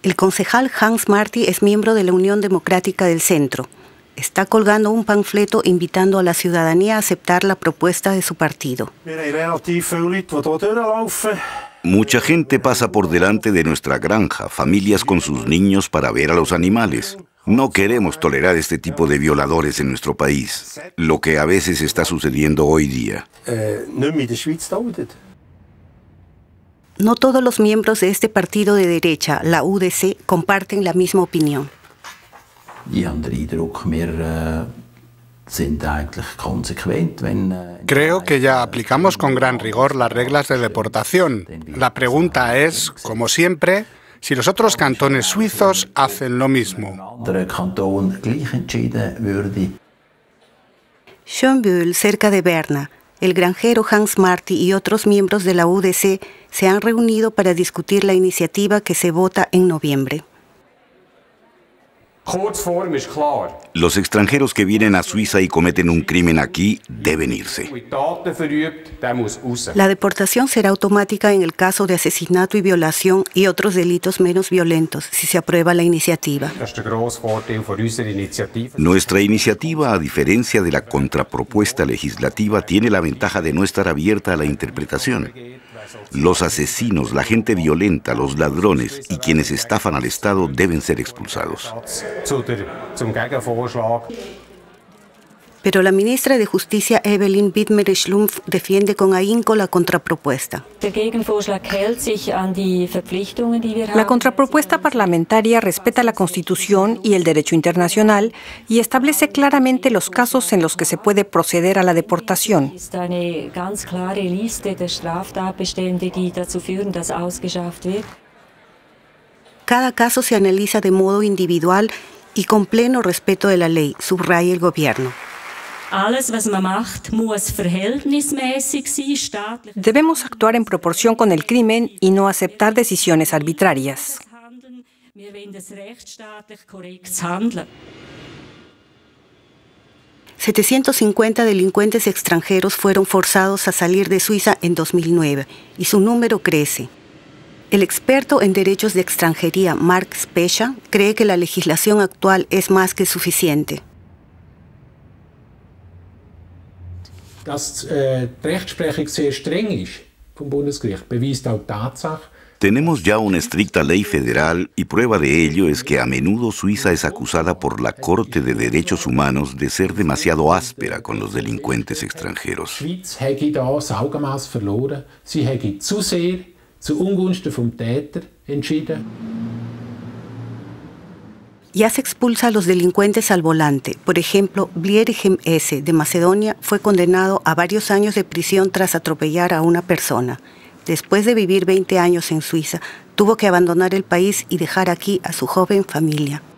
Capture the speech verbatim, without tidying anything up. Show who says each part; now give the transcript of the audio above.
Speaker 1: El concejal Hans Marti es miembro de la Unión Democrática del Centro. Está colgando un panfleto invitando a la ciudadanía a aceptar la propuesta de su partido.
Speaker 2: Mucha gente pasa por delante de nuestra granja, familias con sus niños para ver a los animales. No queremos tolerar este tipo de violadores en nuestro país, lo que a veces está sucediendo hoy día.
Speaker 1: No todos los miembros de este partido de derecha, la U D C, comparten la misma opinión.
Speaker 3: Creo que ya aplicamos con gran rigor las reglas de deportación. La pregunta es, como siempre, si los otros cantones suizos hacen lo mismo.
Speaker 1: Schönbühl, cerca de Berna, el granjero Hans Marti y otros miembros de la U D C se han reunido para discutir la iniciativa que se vota en noviembre.
Speaker 2: Los extranjeros que vienen a Suiza y cometen un crimen aquí deben irse.
Speaker 1: La deportación será automática en el caso de asesinato y violación y otros delitos menos violentos, si se aprueba la iniciativa.
Speaker 2: Nuestra iniciativa, a diferencia de la contrapropuesta legislativa, tiene la ventaja de no estar abierta a la interpretación. Los asesinos, la gente violenta, los ladrones y quienes estafan al Estado deben ser expulsados.
Speaker 1: Pero la ministra de Justicia Evelyn Wittmer-Schlumpf defiende con ahínco la contrapropuesta.
Speaker 4: La contrapropuesta parlamentaria respeta la Constitución y el derecho internacional y establece claramente los casos en los que se puede proceder a la deportación.
Speaker 1: Cada caso se analiza de modo individual y con pleno respeto de la ley, subraya el gobierno.
Speaker 4: Debemos actuar en proporción con el crimen y no aceptar decisiones arbitrarias.
Speaker 1: setecientos cincuenta delincuentes extranjeros fueron forzados a salir de Suiza en dos mil nueve y su número crece. El experto en derechos de extranjería Mark Specha cree que la legislación actual es más que suficiente.
Speaker 2: Tenemos ya una estricta ley federal y prueba de ello es que a menudo Suiza es acusada por la Corte de Derechos Humanos de ser demasiado áspera con los delincuentes extranjeros.
Speaker 1: Ya se expulsa a los delincuentes al volante. Por ejemplo, Blierigem S. de Macedonia fue condenado a varios años de prisión tras atropellar a una persona. Después de vivir veinte años en Suiza, tuvo que abandonar el país y dejar aquí a su joven familia.